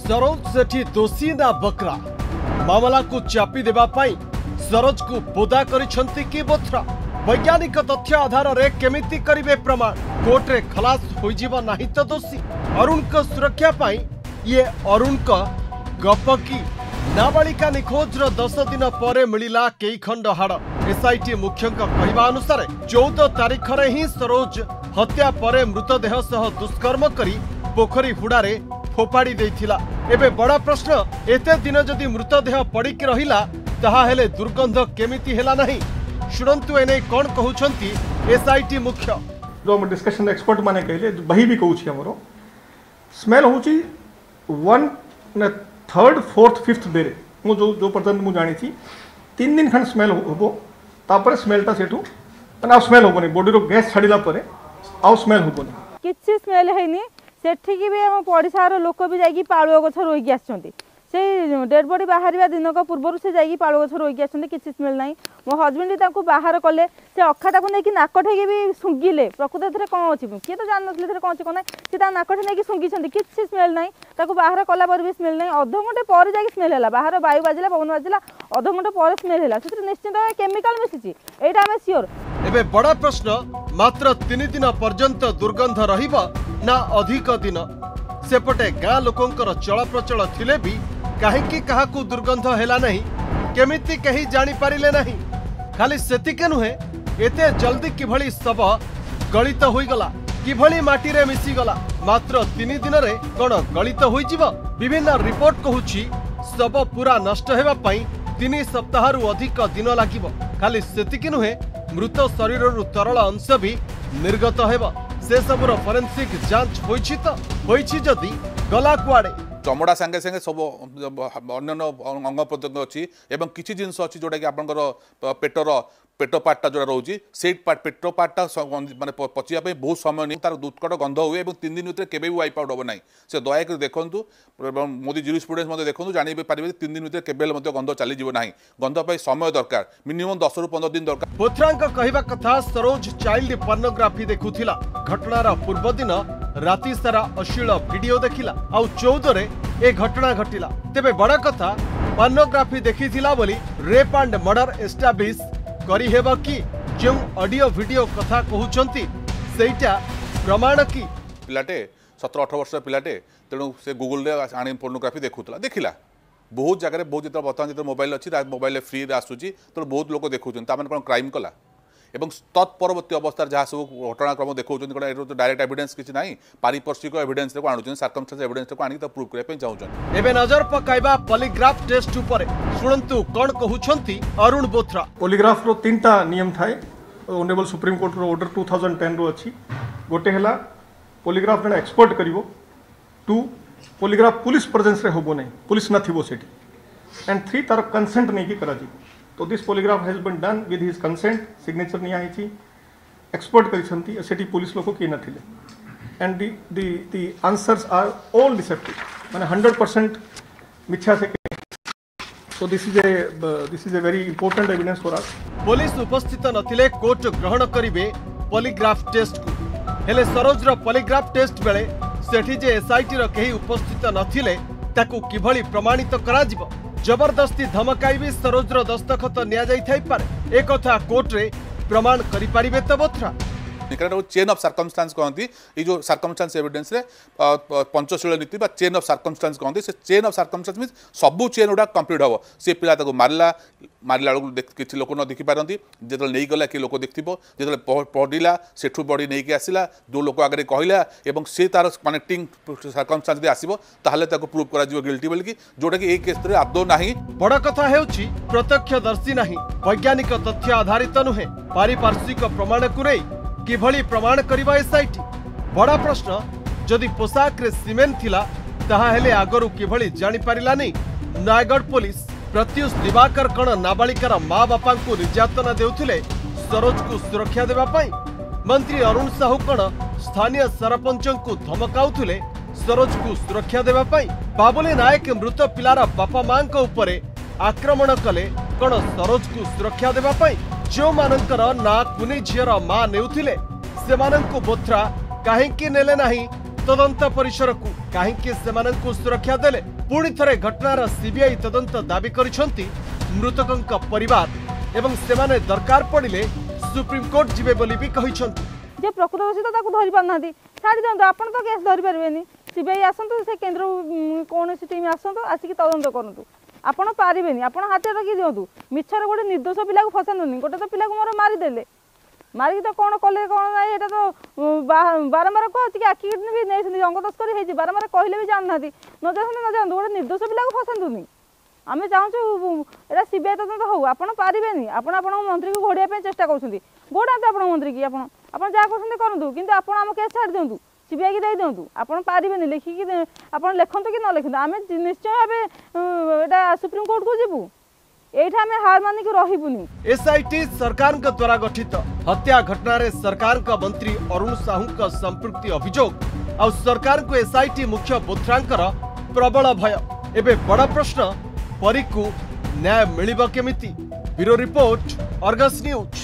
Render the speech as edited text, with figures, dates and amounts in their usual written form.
सरोज सेठी दोषी ना बकरा मामला को चापी देबा पाई सरोज को बोदा करिसंती कि बोथरा वैज्ञानिक तथ्य आधार रे केमिति करिवे प्रमाण कोर्ट रे खलास होई जीवा नाही तो दोषी अरुण को सुरक्षा पाई ये अरुण का गप की नाबालिका निखोजर 10 दिन पर मिला कई खंड हाड़ एसआईटी मुख्य कहवा अनुसार 14 तारीख रे ही सरोज हत्या पर मृतदेह सह दुष्कर्म करी पोखरी हुड़ारे फोपाड़ी देथिला। एबे बड़ा प्रश्न एते दिन जदि मृतदेह पड़िक रहिला ताहा हेले दुर्गंध केमिति हेला नहीं शुणंतु एने कोन कहउछंती एसआईटी मुख्य जो हम डिस्कशन एक्सपर्ट माने कहले बही भी कहउछि हमरो स्मेल होछि 1 3rd 4th 5th डे रे मु जो पर्यंत मु जानि थी 3 दिन खन स्मेल होबो तापर स्मेलटा सेठू माने स्मेल होबनी बॉडी रो गैस छाडिला परे आ स्मेल होबनी किछि स्मेल हेनी सेठी की भी हम पड़िसार लोक भी जाई पाळुआ गछ रोई आछंती से डेड बॉडी बाहर दिन पूर्व से जाई पाळुआ गछ रोई आछंती किछि स्मेल नाही मो हस्बैंड ताको बाहर कले से अखाटा को नेकी नाकठे भी सुंगिले प्रकृत थे कौन अच्छी किए तो जान नथले कौन अच्छी कौन से नाकठे नहीं सुंगी किसी स्मेल ना ताको बाहर कला पर भी स्मेल ना अध घंटे पर जा स्मेल है बाहर वायु बाजिला पवन बाजिला अध घंटे पर स्मेल है निश्चित केमिकल मिसिची एटा हमें सियोर। एबे बड़ा प्रश्न मात्र 3 दिन पर्यंत दुर्गंध रहिबा ना अधिक दिन सेपटे गाँ लोकंकर चल प्रचल थिले भी काहेकि काहाकू दुर्गंध हेला नहीं केमिति कहीं जानी पारिले नहीं खाली सेतिके नुहे एते जल्दी किभली सब गलित होईगला किभली माटी रे मिसी गला मात्र 3 दिन रे कोन गलित होई जीव विभिन्न रिपोर्ट कहूची सब पूरा नष्ट हेबा पई 3 सप्ताह रु अधिक दिन लागिब खाली सेतिके नुहे मृत शरीर रु तरल अंश भी निर्गत हेबा से सबुर फोरेंसिक जांच होईछि तो होईछि जदी गला कुआडे चमड़ा सांगे सांगे सब अन्य अंग प्रत्यंग अच्छी एवं किसी जिनस अच्छी जोटा कि आपंकर पेट पार्टा जो रोचे से पेट पार्टा माने पचिया बहुत समय नहीं तार उत्कट गंध हुए 3 दिन भर केवे भी वाइप आउट हम ना से दयाक देखूँ मोदी ज्यूरिस्प्रुडेंस देखूँ जानी पारे 3 दिन भर केवे गंध चलीज ना गंध पर समय दरकार मिनिमम 10 ରୁ 15 दिन दरकार। बोथरांक कहवा कथा सरोज चाइल्ड पर्नोग्राफी देखुथिला घटनार पूर्व दिन राति सारा अश्लील वीडियो देखिला आउ 14 रे ए घटना घटिला तेबे बड़ा कथा पर्नोग्राफी देखिथिला बोली रेप एंड मर्डर एस्टाब्लिश करी हेबा कि जो ऑडियो वीडियो कथा कहउचंती सेटा प्रमाण की पिलाटे 17-18 वर्ष पिलाटे तेणु से गूगल रे आनी पर्नोग्राफी देखुला देखिला बहुत जगह बहुत जो बर्तमान जो मोबाइल अच्छी मोबाइल फ्री आसूची तो बहुत लोग देखुं कौन क्राइम कला एवं तत्परवर्ती अवस्था जहाँ सब घटनाक्रम देखते डायरेक्ट एविडेंस किसी ना पारिपार्श्विक एविडेंस को आणुन सर्कमस्टेंस एविडेंस को आनी प्रूव करने चाहूँ। एबे नजर पकाइबा पॉलीग्राफ टेस्ट ऊपर शुणंतु कौन कहउछंती अरुण बोथरा। पॉलीग्राफ रो 3टा नियम थाए ऑनरेबल सुप्रीम कोर्ट रो ऑर्डर 2010 रो अछि गोटे हला पॉलीग्राफ जने एक्सपर्ट करिवो 2 पॉलीग्राफ पुलिस प्रेजेंस रे होबो नै पुलिस न थिबो सेठी एंड 3 तार कंसेंट नै की करा जी तो this polygraph has been done with his consent signature नहीं आई थी एक्सपर्ट करिसंती सेठी पुलिस लोक के नथिले and the answers are all deceptive माने 100% मिथ्या से so this is a very important evidence for us। Police उपस्थित नथिले कोर्ट ग्रहण करिवे पॉलीग्राफ टेस्ट को हेले सरोज रो पॉलीग्राफ टेस्ट बेले सेठी जे एसआईटी रो केही उपस्थित नथिले ताकू किभली प्रमाणित करा जिवो जबरदस्ती धमकाई भी सरोज रो दस्तखत निया जाई थाई पारे एक कथा कोर्ट रे प्रमाण करि परिबे त बोथरा चेन ऑफ सर्कमस्टांस कहती ये जो सर्कमस्टांस एविडेंस रे पंचशील नीति बा चेन ऑफ सर्कमस्टांस कहती से चेन ऑफ सर्कमस्टांस मीन सबू चेन गुड़ा कंप्लीट हम सी पिला मारला किसी लोक न देखी पारती जो नहीं गला कि लोक देखो जो पढ़ला सेठू बड़ी नहीं आसला जो लोक आगे कहला और सी तार कनेक्टिंग सर्कमस्टांस आसो ताहले प्रूव कर गिल्टी बोलिकी जोटा कि केस आदौ ना। बड़ कथा हेउची प्रत्यक्षदर्शी नहीं वैज्ञानिक तथ्य आधारित नुहे पारिपार्श्विक प्रमाण को नहीं किभली प्रमाण करिबा एसआईटी बड़ा प्रश्न जदि पोशाक रे सीमेंट थिला ताहा हेले आगरु किभली जानि पारिला नहीं नयगढ़ पुलिस प्रत्युष दिवाकर कण नाबालिकार माँ बापा को निर्यातना देउथिले सरोज को सुरक्षा देबा पाई मंत्री अरुण साहू कण स्थानीय सरपंच को धमकाउथिले सरोज को सुरक्षा देबा पाई बाबुली नायक मृत पिलार बापा मां को उपरे आक्रमण कले कण सरोज को सुरक्षा देबा पाई जो मानकर ना कुनी झीर मां नेउथिले सेमानंकु बोथरा काहेकि नेले नाही तदंत परिसर को। कहीं सेमानंकु सुरक्षा देले पुणी थरे घटनार सीबीआई तदंत दाबी करिसंती मृतकंक परिवार एवं सेमाने दरकार पड़िले सुप्रीम कोर्ट जिबे बोली भी कहिसंती। जे प्रकृत दोषी तो ताकू धरि पाना छाड़ी दिंतु आपण तो केस धरि पारे सीबीआई आसतु से केन्द्र कौन टीम आसतु आसिक तदंत करूँ आपण पारे आपण हाथ रखी दिंतु मिछर गोटे निर्दोष पिला फसानी गोटे तो पिला मोर मारिदेले मारिक तो कौन कले कौन ना ये तो बारंबार कह आखि भी नहीं अंग तस्करी होती बारंबार कहले भी जानना न जानतु गोटे निर्दोष पिला फसातुनि आम चाहूँ यहाँ सीबीआई तदंत हो आप पारे आप मंत्री को घोड़ाई चेष्टा कर घोड़ाते आप मंत्री की आप जहाँ करूँ कितु आप आम केस छाड़ दिंतु सीबीआई की दे दिंतु आप पारे लिखिकी आप लिखतु कि न लिखतु आम निश्चय भाव सुप्रीम कोर्ट को जीवु एठा में हार मानिक रहिबुनी। एसआईटी सरकार द्वारा गठित हत्या घटना रे सरकार का मंत्री अरुण साहू का संपृक्ति अभियोग और सरकार को एसआईटी मुख्य बोथ्रांकर प्रबल भय एबे बड़ा प्रश्न परी को न्याय मिलिबो केमिति। Bureau report Argus news.